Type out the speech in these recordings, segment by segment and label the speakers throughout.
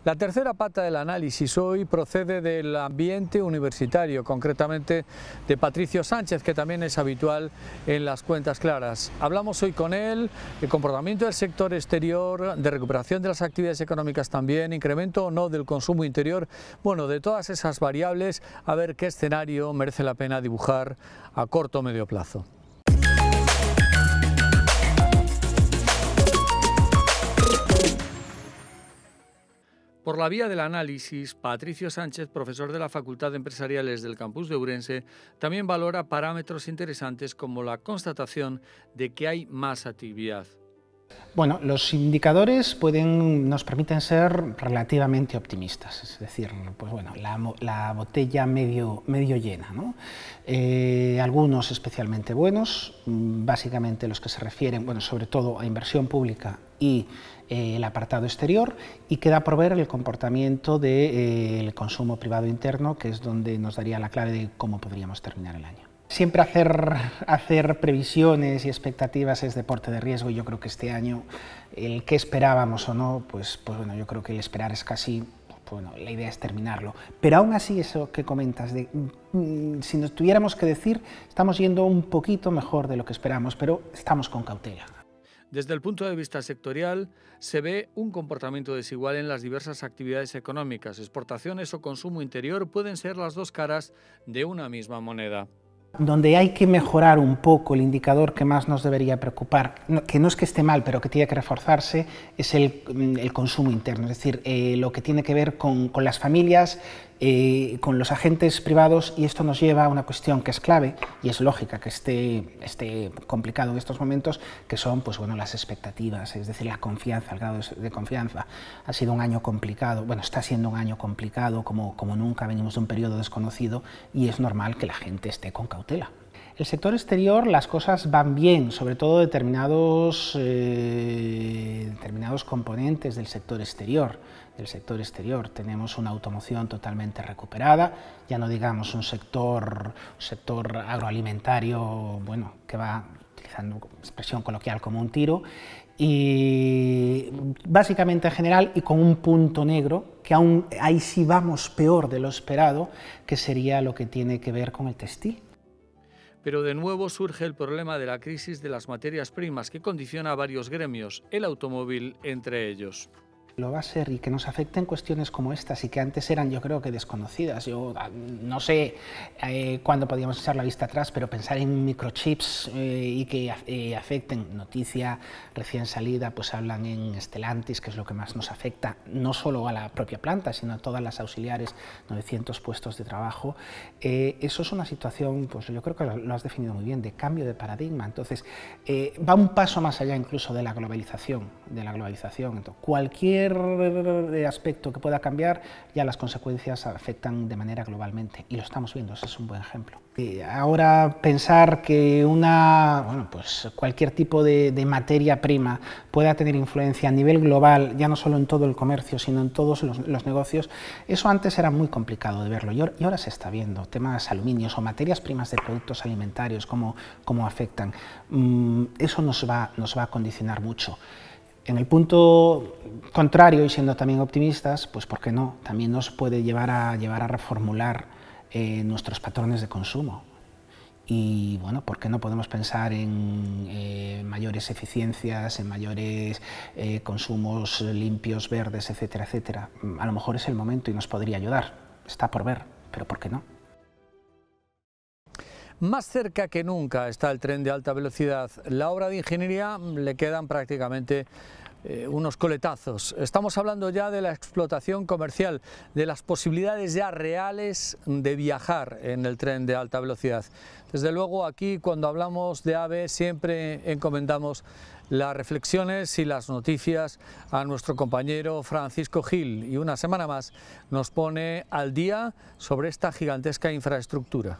Speaker 1: La tercera pata del análisis hoy procede del ambiente universitario, concretamente de Patricio Sánchez, que también es habitual en las cuentas claras. Hablamos hoy con él de comportamiento del sector exterior, de recuperación de las actividades económicas también, incremento o no del consumo interior, bueno, de todas esas variables, a ver qué escenario merece la pena dibujar a corto o medio plazo. Por la vía del análisis, Patricio Sánchez, profesor de la Facultad de Empresariales del Campus de Ourense, también valora parámetros interesantes como la constatación de que hay más actividad.
Speaker 2: Bueno, los indicadores nos permiten ser relativamente optimistas, es decir, pues bueno, la botella medio llena, ¿no? Algunos especialmente buenos, básicamente los que se refieren, bueno, sobre todo a inversión pública y el apartado exterior, y queda por ver el comportamiento del consumo privado interno, que es donde nos daría la clave de cómo podríamos terminar el año. Siempre hacer previsiones y expectativas es deporte de riesgo, y yo creo que este año el que esperábamos o no, pues bueno, yo creo que el esperar es casi, bueno, la idea es terminarlo. Pero aún así, eso que comentas, si nos tuviéramos que decir, estamos yendo un poquito mejor de lo que esperamos, pero estamos con cautela.
Speaker 1: Desde el punto de vista sectorial, se ve un comportamiento desigual en las diversas actividades económicas. Exportaciones o consumo interior pueden ser las dos caras de una misma moneda.
Speaker 2: Donde hay que mejorar un poco el indicador que más nos debería preocupar, que no es que esté mal, pero que tiene que reforzarse, es el consumo interno, es decir, lo que tiene que ver con las familias, con los agentes privados, y esto nos lleva a una cuestión que es clave, y es lógica que esté complicado en estos momentos, que son, pues bueno, las expectativas, es decir, la confianza, el grado de confianza. Ha sido un año complicado, bueno, está siendo un año complicado como nunca, venimos de un periodo desconocido, y es normal que la gente esté con cautela. El sector exterior, las cosas van bien, sobre todo determinados componentes del sector exterior. Tenemos una automoción totalmente recuperada, ya no digamos un sector agroalimentario, bueno, que va, utilizando expresión coloquial, como un tiro, y básicamente en general, y con un punto negro, que aún ahí sí vamos peor de lo esperado, que sería lo que tiene que ver con el textil.
Speaker 1: Pero de nuevo surge el problema de la crisis de las materias primas, que condiciona a varios gremios, el automóvil entre ellos.
Speaker 2: Lo va a ser, y que nos afecten cuestiones como estas, y que antes eran, yo creo, que desconocidas. Yo no sé cuándo podíamos echar la vista atrás, pero pensar en microchips y que afecten, noticia recién salida, pues hablan en Stellantis, que es lo que más nos afecta, no solo a la propia planta, sino a todas las auxiliares, 900 puestos de trabajo. Eso es una situación, pues yo creo que lo has definido muy bien, de cambio de paradigma. Entonces, va un paso más allá incluso de la globalización. Entonces, cualquier aspecto que pueda cambiar, ya las consecuencias afectan de manera globalmente, y lo estamos viendo, ese es un buen ejemplo. Ahora pensar que pues cualquier tipo de materia prima pueda tener influencia a nivel global, ya no solo en todo el comercio, sino en todos los negocios, eso antes era muy complicado de verlo, y ahora se está viendo. Temas aluminios o materias primas de productos alimentarios, cómo afectan, eso nos va a condicionar mucho. En el punto contrario, y siendo también optimistas, pues ¿por qué no? También nos puede llevar a reformular nuestros patrones de consumo. Y bueno, ¿por qué no podemos pensar en mayores eficiencias, en mayores consumos limpios, verdes, etcétera, etcétera? A lo mejor es el momento y nos podría ayudar. Está por ver, pero ¿por qué no?
Speaker 1: Más cerca que nunca está el tren de alta velocidad. La obra de ingeniería le quedan prácticamente unos coletazos. Estamos hablando ya de la explotación comercial, de las posibilidades ya reales de viajar en el tren de alta velocidad. Desde luego, aquí cuando hablamos de AVE siempre encomendamos las reflexiones y las noticias a nuestro compañero Francisco Gil, y una semana más nos pone al día sobre esta gigantesca infraestructura.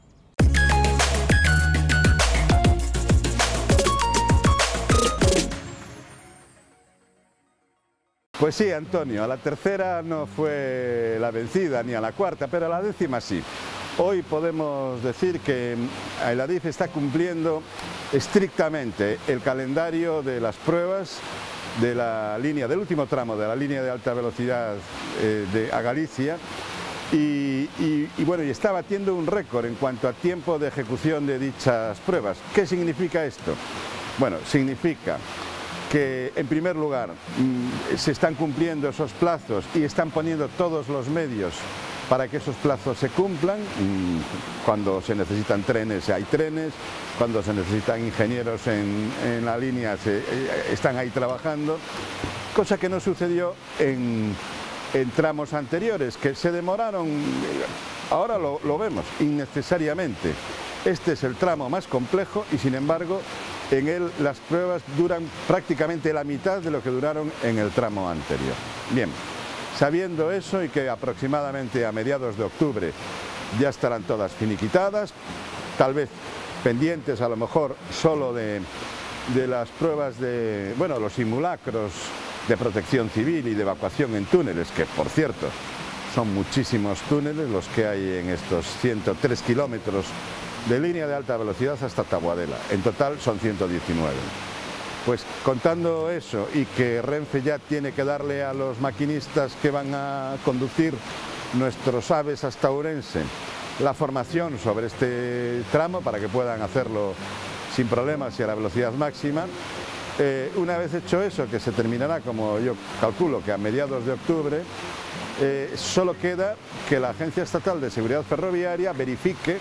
Speaker 3: Pues sí, Antonio, a la tercera no fue la vencida, ni a la cuarta, pero a la décima sí. Hoy podemos decir que el Adif está cumpliendo estrictamente el calendario de las pruebas de la línea, del último tramo de la línea de alta velocidad a Galicia y bueno, y está batiendo un récord en cuanto a tiempo de ejecución de dichas pruebas. ¿Qué significa esto? Bueno, significa que en primer lugar se están cumpliendo esos plazos y están poniendo todos los medios para que esos plazos se cumplan. Cuando se necesitan trenes hay trenes, cuando se necesitan ingenieros en la línea están ahí trabajando, cosa que no sucedió en tramos anteriores, que se demoraron, ahora lo vemos, innecesariamente. Este es el tramo más complejo y sin embargo en él las pruebas duran prácticamente la mitad de lo que duraron en el tramo anterior. Bien, sabiendo eso y que aproximadamente a mediados de octubre ya estarán todas finiquitadas, tal vez pendientes a lo mejor solo de las pruebas de, bueno, los simulacros de protección civil y de evacuación en túneles, que por cierto son muchísimos túneles los que hay en estos 103 kilómetros de línea de alta velocidad hasta Taboadela. En total son 119. Pues contando eso y que Renfe ya tiene que darle a los maquinistas que van a conducir nuestros AVEs hasta Ourense la formación sobre este tramo para que puedan hacerlo sin problemas y a la velocidad máxima. Una vez hecho eso, que se terminará, como yo calculo, que a mediados de octubre, solo queda que la Agencia Estatal de Seguridad Ferroviaria verifique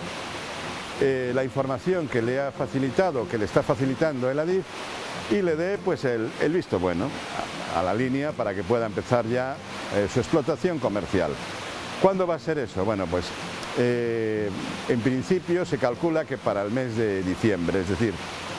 Speaker 3: la información que le ha facilitado, que le está facilitando el ADIF, y le dé pues el visto bueno a la línea para que pueda empezar ya su explotación comercial. ¿Cuándo va a ser eso? Bueno, pues en principio se calcula que para el mes de diciembre, es decir,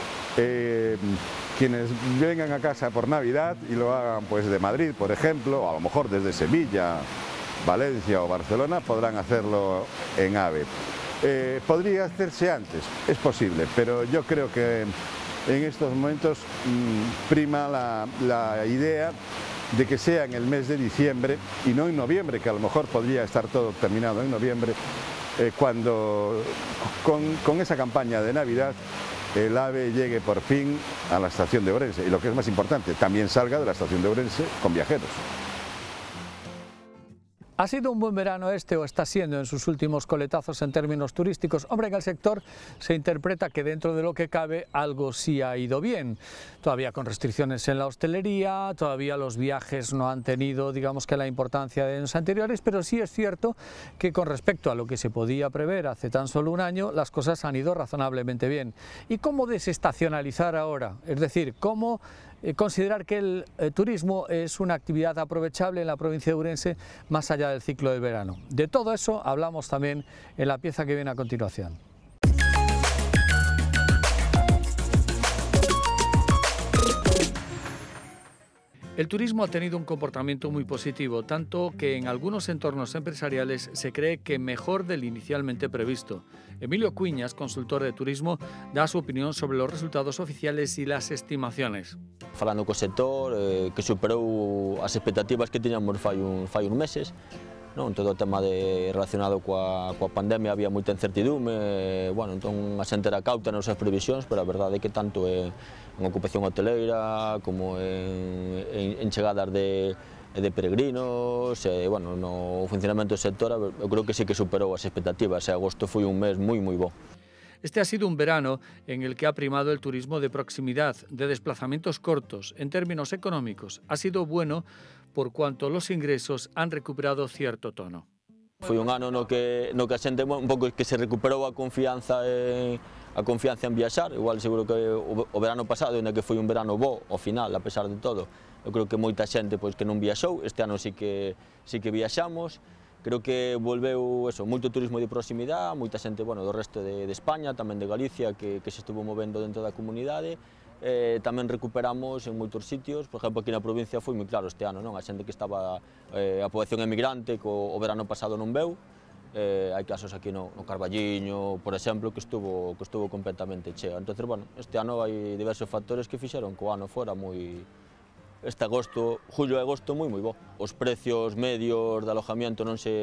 Speaker 3: quienes vengan a casa por Navidad y lo hagan pues de Madrid, por ejemplo, o a lo mejor desde Sevilla, Valencia o Barcelona, podrán hacerlo en AVE. ¿Podría hacerse antes? Es posible, pero yo creo que en estos momentos prima la idea de que sea en el mes de diciembre y no en noviembre, que a lo mejor podría estar todo terminado en noviembre, cuando con esa campaña de Navidad el AVE llegue por fin a la estación de Ourense y, lo que es más importante, también salga de la estación de Ourense con viajeros.
Speaker 1: ¿Ha sido un buen verano este o está siendo en sus últimos coletazos en términos turísticos? Hombre, en el sector se interpreta que dentro de lo que cabe algo sí ha ido bien. Todavía con restricciones en la hostelería, todavía los viajes no han tenido, digamos, que la importancia de años anteriores, pero sí es cierto que con respecto a lo que se podía prever hace tan solo un año, las cosas han ido razonablemente bien. ¿Y cómo desestacionalizar ahora? Es decir, ¿cómo considerar que el turismo es una actividad aprovechable en la provincia de Ourense más allá del ciclo del verano? De todo eso hablamos también en la pieza que viene a continuación. El turismo ha tenido un comportamiento muy positivo, tanto que en algunos entornos empresariales se cree que mejor del inicialmente previsto. Emilio Cuiñas, consultor de turismo, da su opinión sobre los resultados oficiales y las estimaciones.
Speaker 4: Falando co sector, que superou as expectativas que tiñamos fai uns meses, non? Todo o tema relacionado coa pandemia había moita incertidume, bueno, entón a xente era cauta nas súas previsións, pero a verdade é que tanto en ocupación hoteleira como en chegadas de peregrinos, bueno, no funcionamento do sector, eu creo que sí que superou as expectativas, e agosto foi un mes moi bo.
Speaker 1: Este ha sido un verano en el que ha primado el turismo de proximidad, de desplazamientos cortos. En términos económicos, ha sido bueno por cuanto los ingresos han recuperado cierto tono.
Speaker 4: Foi un ano no que a xente un pouco que se recuperou a confianza en viaxar. Igual seguro que o verano pasado, onde que foi un verano bo ao final, a pesar de todo, eu creo que moita xente pois que non viaxou. Este ano sí que viaxamos. Creo que volveu moito turismo de proximidade, moita xente do resto de España, tamén de Galicia, que se estuvo movendo dentro da comunidade. Tamén recuperamos en moitos sitios, por exemplo, aquí na provincia foi moi claro este ano, non? A xente que estaba, a poboación emigrante, que o verano pasado non veu. Hai casos aquí no Carballiño, por exemplo, que estuvo completamente cheo. Entón, bueno, este ano hai diversos factores que fixeron que o ano fora moi... Este agosto, julio e agosto, moi bo. Os precios medios de alojamiento non se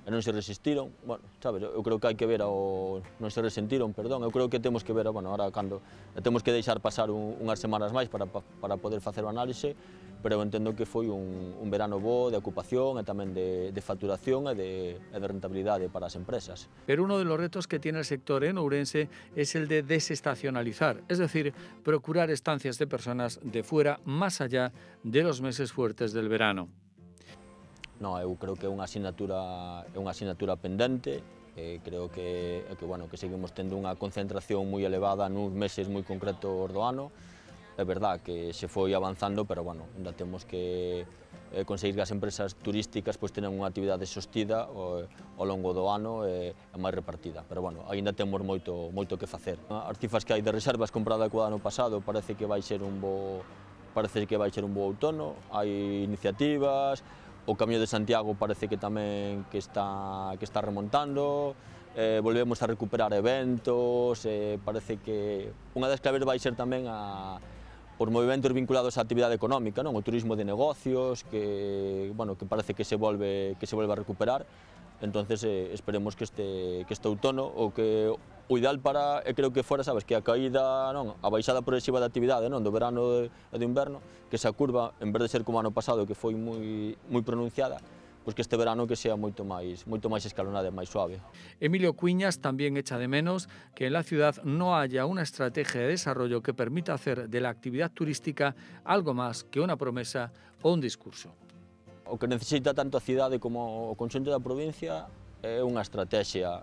Speaker 4: non se resistiron. Bueno, sabes, eu creo que hai que ver non se resentiron, perdón, eu creo que temos que ver, bueno, ahora cando temos que deixar pasar unhas semanas máis para poder facer o análise, pero eu entendo que foi un verano bo de ocupación e tamén de facturación e de rentabilidade para as empresas.
Speaker 1: Pero uno de los retos que tiene el sector en Ourense es el de desestacionalizar, es decir, procurar estancias de personas de fuera más allá de los meses fuertes del verano.
Speaker 4: No, eu creo que é unha asignatura pendente, creo que seguimos tendo unha concentración moi elevada nuns meses moi concretos do ano. É verdad que se foi avanzando, pero bueno, ainda temos que conseguir que as empresas turísticas tenan unha actividade sostida ao longo do ano e máis repartida, pero bueno, ainda temos moito que facer. As cifras que hai de reservas compradas co ano pasado parece que vai ser un bo outono, hai iniciativas. O Camiño de Santiago parece que tamén que está remontando, volvemos a recuperar eventos, parece que unha das claves vai ser tamén os movimentos vinculados á actividade económica, non? O turismo de negocios, que parece que se volve a recuperar. Entonces esperemos que este outono, o ideal para, creo que fora, sabes, que a caída, non, a baixada progresiva da actividade, non, do verano e do inverno, que esa curva, en vez de ser como ano pasado, que foi moi pronunciada, pois que este verano que sea moito máis escalonada e máis suave.
Speaker 1: Emilio Cuiñas también echa de menos que en la ciudad no haya una estrategia de desarrollo que permita hacer de la actividad turística algo más que una promesa o un discurso.
Speaker 4: O que necesita tanto a cidade como o conxunto da provincia é unha estrategia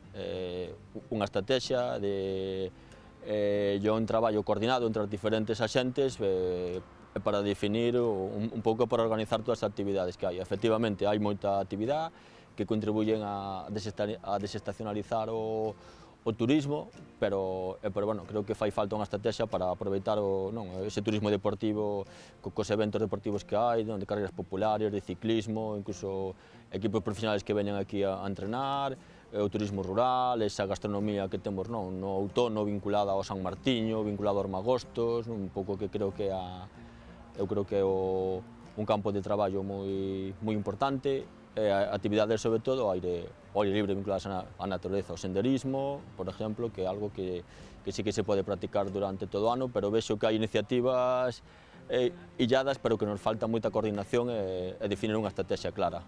Speaker 4: de un traballo coordinado entre os diferentes axentes para definir un pouco para organizar todas as actividades que hai. Efectivamente, hai moita actividade que contribuyen a desestacionalizar o turismo, pero bueno, creo que fai falta unha estrategia para aproveitar ese turismo deportivo cos eventos deportivos que hai, de carreras populares, de ciclismo, incluso equipos profesionales que veñen aquí a entrenar, o turismo rural, esa gastronomía que temos no outono vinculada ao San Martiño, vinculada aos magostos, un pouco que creo que eu creo que é un campo de traballo moi importante, actividades sobre todo ao aire libre vinculadas á natureza, ao senderismo, por exemplo, que é algo que sí que se pode practicar durante todo o ano, pero vexo que hai iniciativas illadas, pero que nos falta moita coordinación e definir unha estrategia clara.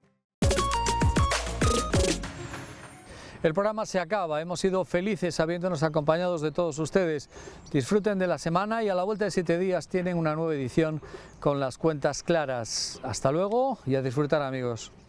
Speaker 1: El programa se acaba, hemos sido felices habiéndonos acompañados de todos ustedes. Disfruten de la semana y a la vuelta de 7 días tienen una nueva edición con las cuentas claras. Hasta luego y a disfrutar, amigos.